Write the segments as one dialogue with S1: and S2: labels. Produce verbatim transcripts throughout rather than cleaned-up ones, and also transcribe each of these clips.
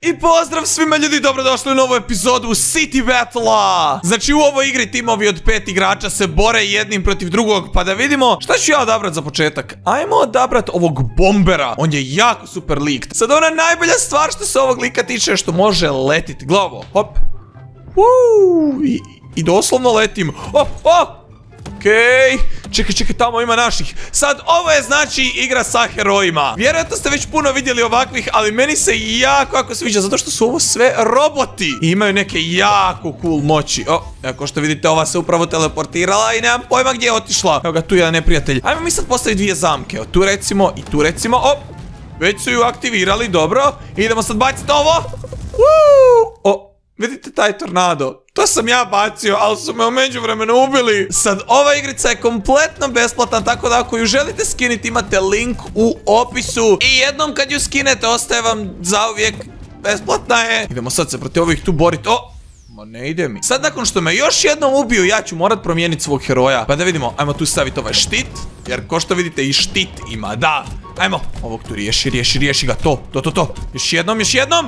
S1: I pozdrav svima ljudi, dobrodošli u novu epizodu City Battle-a. Znači u ovoj igri timovi od pet igrača se bore jednim protiv drugog. Pa da vidimo šta ću ja odabrat za početak. Ajmo odabrat ovog bombera. On je jako super lik. Sad ona najbolja stvar što se ovog lika tiče što može letiti. Glavo, hop. Uuu, i, i doslovno letim. Oh, oh. Okej, čekaj, čekaj, tamo ima naših. Sad, ovo je znači igra sa herojima. Vjerojatno ste već puno vidjeli ovakvih, ali meni se jako jako sviđa, zato što su ovo sve roboti. I imaju neke jako cool moći. O, ako što vidite, ova se upravo teleportirala i nemam pojma gdje je otišla. Evo ga, tu je jedan neprijatelj. Ajmo mi sad postaviti dvije zamke. O, tu recimo i tu recimo. O, već su ju aktivirali, dobro. Idemo sad baciti ovo. Uuu, o, vidite taj tornado. To sam ja bacio, ali su me u međuvremenu ubili. Sad, ova igrica je kompletno besplatna, tako da ako ju želite skiniti, imate link u opisu. I jednom kad ju skinete, ostaje vam zauvijek besplatna je. Idemo sad se protiv ovih tu boriti. O, ma ne ide mi. Sad nakon što me još jednom ubiju, ja ću morat promijeniti svog heroja. Pa da vidimo, ajmo tu staviti ovaj štit. Jer ko što vidite i štit ima, da. Ajmo, ovog tu riješi, riješi, riješi ga, to, to, to, to. Još jednom, još jednom.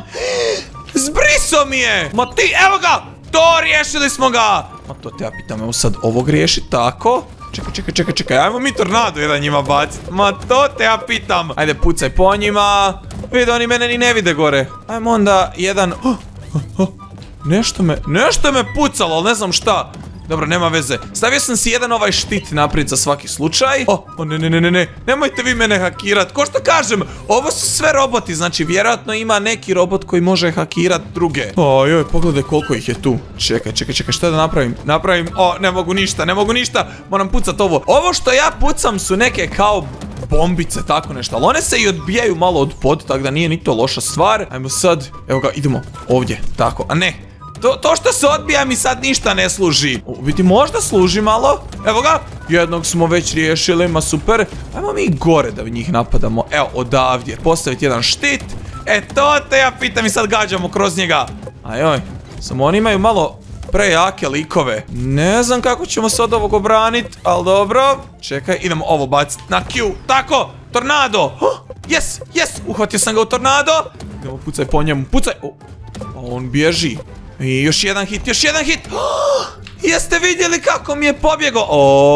S1: Zbriso mi je. Ma ti, evo ga. To, riješili smo ga! Ma to te ja pitam, evo sad ovog riješi, tako. Čekaj, čekaj, čekaj, čekaj, ajmo mi tornado jedan njima baciti. Ma to te ja pitam. Ajde, pucaj po njima. Vidi, oni mene ni ne vide gore. Ajmo onda jedan... Oh, oh, oh. Nešto me, nešto me pucalo, ali ne znam šta. Dobro, nema veze. Stavio sam si jedan ovaj štit naprijed za svaki slučaj. O, oh, ne, ne, ne, ne, ne. Nemojte vi mene hakirat. Ko što kažem, ovo su sve roboti. Znači, vjerojatno ima neki robot koji može hakirat druge. Ojoj, pogledaj koliko ih je tu. Čekaj, čekaj, čekaj, šta da napravim? Napravim, o, ne mogu ništa, ne mogu ništa. Moram pucat ovo. Ovo što ja pucam su neke kao bombice, tako nešto. Ali one se i odbijaju malo od pod, tako da nije ni to loša stvar. Ajmo sad, evo ga, idemo ovdje, tako, a ne. To, to što se odbija mi sad ništa ne služi. O, vidi, možda služi malo. Evo ga, jednog smo već riješili, ma super. Ajmo mi gore da njih napadamo. Evo, odavdje, postaviti jedan štit. E, to te ja pitam i sad gađamo kroz njega. Ajoj, samo oni imaju malo prejake likove. Ne znam kako ćemo se od ovog obraniti, ali dobro. Čekaj, idemo ovo baciti na Q. Tako, tornado. Oh, yes, yes, uhvatio sam ga u tornado. Idemo, pucaj po njemu, pucaj. O, on bježi. I još jedan hit, još jedan hit. Oh, jeste vidjeli kako mi je pobjegao?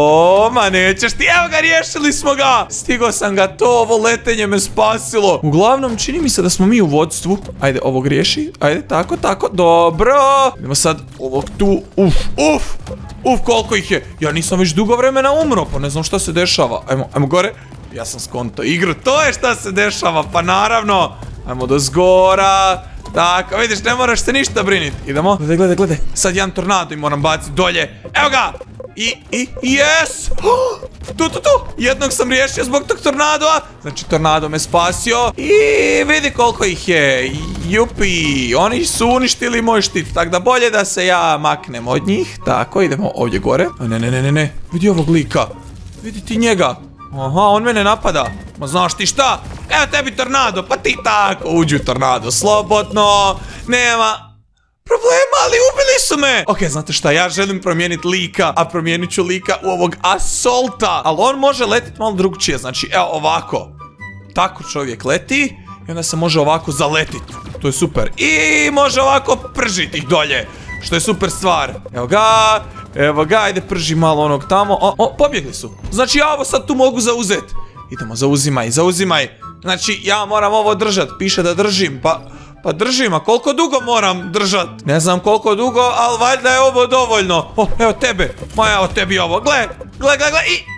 S1: O, ma nećeš ti, evo ga, riješili smo ga. Stigao sam ga, to ovo letenje me spasilo. Uglavnom, čini mi se da smo mi u vodstvu. Ajde, ovog riješi, ajde, tako, tako, dobro. Idemo sad ovog tu, uf, uf, uf, koliko ih je. Ja nisam već dugo vremena umro, pa ne znam šta se dešava. Ajmo, ajmo gore. Ja sam skonto igru, to je šta se dešava, pa naravno. Ajmo do zgora. Tako, vidiš, ne moraš se ništa briniti. Idemo, gledaj, gledaj, gledaj. Sad jedan tornado i moram baciti dolje. Evo ga. I, i, yes. Oh, tu, tu, tu. Jednog sam riješio zbog tog tornada. Znači, tornado me spasio. I vidi koliko ih je. Jupi, oni su uništili moj štit. Tako da bolje da se ja maknem od njih. Tako, idemo ovdje gore. Ne, ne, ne, ne, ne. Vidi ovog lika. Vidi ti njega. Aha, on mene napada. Ma znaš ti šta? Evo tebi tornado, pa ti tako uđi u tornado slobodno. Nema problema, ali ubili su me. Ok, znate šta, ja želim promijeniti lika, a promijenit ću lika u ovog Assaulta. Ali on može letiti malo drugčije, znači evo ovako. Tako čovjek leti i onda se može ovako zaletiti. To je super. I može ovako pržiti ih dolje, što je super stvar. Evo ga. Evo ga, ajde prži malo onog tamo. O, o, pobjegli su. Znači ja ovo sad tu mogu zauzeti. Idemo, zauzimaj, zauzimaj. Znači ja moram ovo držat. Piše da držim, pa, pa držim. A koliko dugo moram držat? Ne znam koliko dugo, ali valjda je ovo dovoljno. O, evo tebe. Ma evo tebi ovo. Gle, gle, gle, gle. I...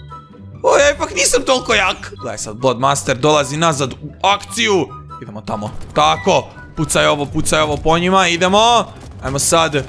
S1: O, ja ipak nisam toliko jak. Gledaj sad, Bloodmaster dolazi nazad u akciju. Idemo tamo. Tako, pucaj ovo, pucaj ovo po njima. Idemo. Ajmo sad...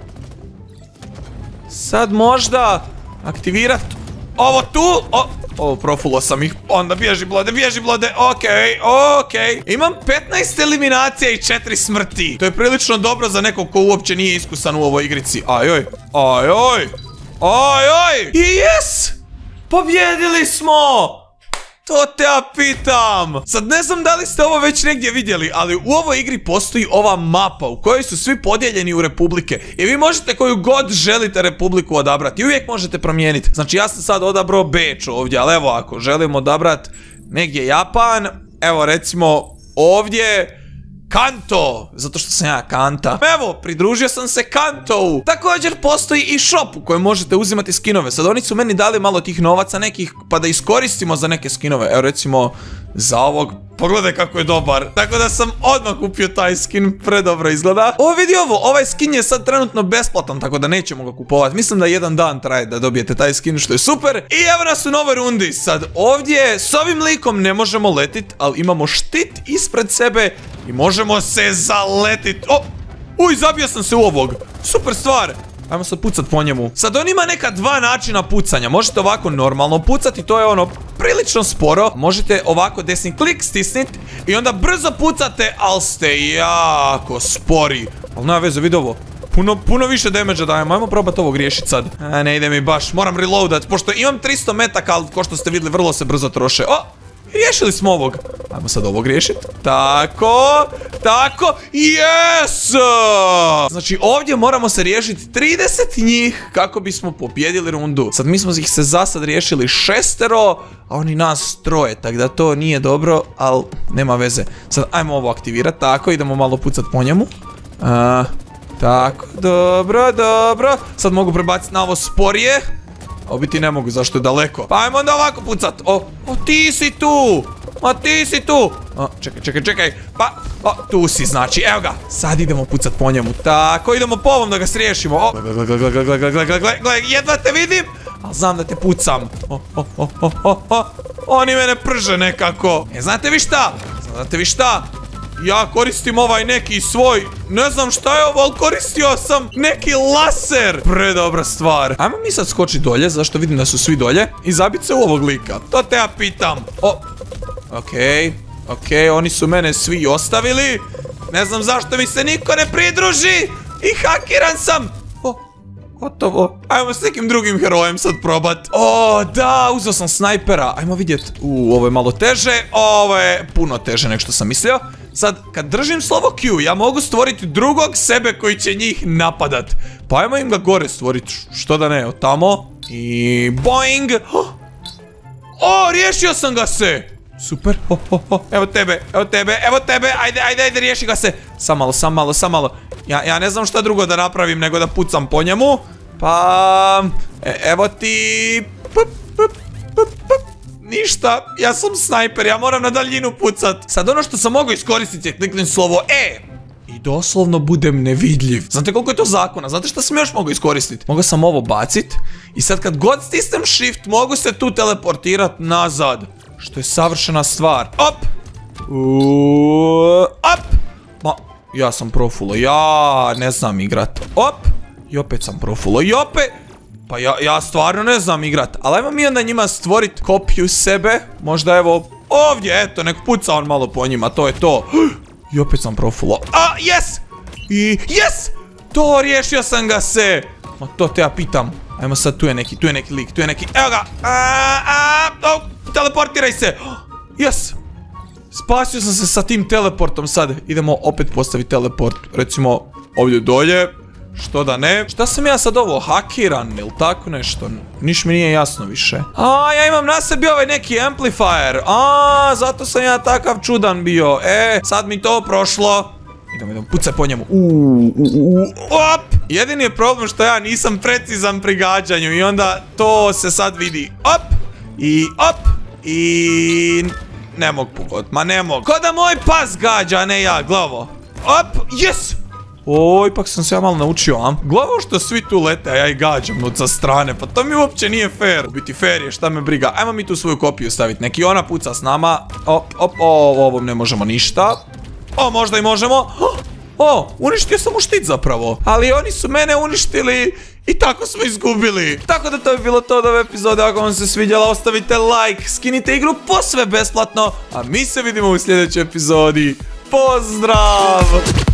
S1: Sad možda aktivirat ovo tu. O, ovo profulo sam ih. Onda bježi blode, bježi blode. Okej, okej. Imam petnaest eliminacija i četiri smrti. To je prilično dobro za nekog ko uopće nije iskusan u ovoj igrici. Ajoj, ajoj, ajoj. I jes, pobjedili smo. To te ja pitam. Sad ne znam da li ste ovo već negdje vidjeli, ali u ovoj igri postoji ova mapa u kojoj su svi podijeljeni u republike. I vi možete koju god želite republiku odabrati. I uvijek možete promijeniti. Znači ja sam sad odabrao Beč ovdje, ali evo ako želim odabrati negdje Japan, evo recimo ovdje Kanto, zato što sam ja Kanta. Evo, pridružio sam se Kantou. Također postoji i shop u kojem možete uzimati skinove. Sad oni su meni dali malo tih novaca nekih, pa da iskoristimo za neke skinove. Evo recimo za ovog, pogledaj kako je dobar. Tako da sam odmah kupio taj skin, predobro izgleda. Ovo vidi ovo, ovaj skin je sad trenutno besplatan, tako da nećemo ga kupovati. Mislim da jedan dan traje da dobijete taj skin, što je super. I evo nas u novoj rundi. Sad ovdje s ovim likom ne možemo letit, ali imamo štit ispred sebe i možemo se zaletit. O, uj, zabio sam se u ovog. Super stvar. Ajmo sad pucat po njemu. Sad on ima neka dva načina pucanja. Možete ovako normalno pucati, to je ono prilično sporo. Možete ovako desni klik stisnit i onda brzo pucate, ali ste jako spori. Ali nema veze, vidi ovo. Puno, puno više damage-a dajem. Ajmo probati ovo riješiti sad. A, ne ide mi baš, moram reloadat. Pošto imam tristo metaka, ali ko što ste vidjeli vrlo se brzo troše. O! Riješili smo ovog. Ajmo sad ovog riješiti. Tako, tako, yes! Znači ovdje moramo se riješiti trideset njih kako bismo pobjedili rundu. Sad mi smo ih se za sad riješili šestero, a oni nas troje, tako da to nije dobro, ali nema veze. Sad ajmo ovo aktivirati, tako, idemo malo pucat po njemu. A, tako, dobro, dobro. Sad mogu prebaciti na ovo sporije. A biti ne mogu, zašto je daleko. Pa ajmo onda ovako pucat. O, o ti si tu. O, ti si tu. O, čekaj, čekaj, čekaj. Pa, o, tu si, znači, evo ga. Sad idemo pucat po njemu. Tako, idemo po ovom da ga sriješimo. O, gle, gle, gle, gle, gle, gle, gle, gle, gle, jedva te vidim. Ali znam da te pucam. O, o, o, o, o, o. Oni mene prže nekako. E, znate vi šta? Znate vi šta? Ja koristim ovaj neki svoj, ne znam šta je ovo, ali koristio sam neki laser. Predobra stvar. Ajmo mi sad skočiti dolje, zašto vidim da su svi dolje. I zabit se u ovog lika, to te ja pitam. O, okej, okej, oni su mene svi ostavili. Ne znam zašto mi se niko ne pridruži. I hakiran sam. O, gotovo. Ajmo s nekim drugim herojem sad probat. O, da, uzeo sam snajpera. Ajmo vidjet. U, ovo je malo teže. Ovo je puno teže nego što sam mislio. Sad, kad držim slovo Q, ja mogu stvoriti drugog sebe koji će njih napadat. Pa ajmo im ga gore stvoriti, što da ne, od tamo. I boing. O, riješio sam ga se. Super, ho, ho, ho. Evo tebe, evo tebe, evo tebe. Ajde, ajde, ajde, riješi ga se. Sam malo, sam malo, sam malo. Ja, ja ne znam šta drugo da napravim nego da pucam po njemu. Pa, e, evo ti. Pup, pup, pup, pup. Ništa, ja sam snajper, ja moram na daljinu pucat. Sad ono što sam mogao iskoristiti je kliknem slovo E i doslovno budem nevidljiv. Znate koliko je to zakona, znate što sam još mogao iskoristiti? Mogao sam ovo bacit i sad kad god stisnem shift mogu se tu teleportirat nazad. Što je savršena stvar. Op! Uuuu, op! Ma, ja sam profulo, ja ne znam igrat. Op! I opet sam profulo, i opet... Pa ja, ja stvarno ne znam igrat. Ali ajmo mi onda njima stvoriti kopiju sebe. Možda evo ovdje, eto, nek puca on malo po njima, to je to. I opet sam profulo. A, yes! I, yes! To, riješio sam ga se. Ma to te ja pitam. Ajmo sad, tu je neki, tu je neki lik, tu je neki, evo ga. A, a, o, teleportiraj se. Yes! Spasio sam se sa tim teleportom sad. Idemo opet postaviti teleport. Recimo, ovdje dolje. Što da ne? Šta sam ja sad ovo, hakiran ili tako nešto? Niš mi nije jasno više. A, ja imam na sebi ovaj neki amplifier. A, zato sam ja takav čudan bio. E, sad mi to prošlo. Idemo, idemo, pucaj po njemu. Uuu, uuu, op! Jedini je problem što ja nisam precizan pri gađanju i onda to se sad vidi. Op! I op! I... Ne mogu pogoditi, ma ne mogu. Ko da moj pas gađa, a ne ja, glavo. Op, yes! O, ipak sam se ja malo naučio, a? Glavo što svi tu lete, a ja i gađam od sa strane, pa to mi uopće nije fair. U biti fair je, šta me briga. Ajmo mi tu svoju kopiju staviti, neki ona puca s nama. Op, op, o, ovom ne možemo ništa. O, možda i možemo. O, uništio sam mu štit zapravo. Ali oni su mene uništili i tako smo izgubili. Tako da to je bilo to od ove epizode. Ako vam se svidjela, ostavite like, skinite igru posve besplatno. A mi se vidimo u sljedećoj epizodi. Pozdrav!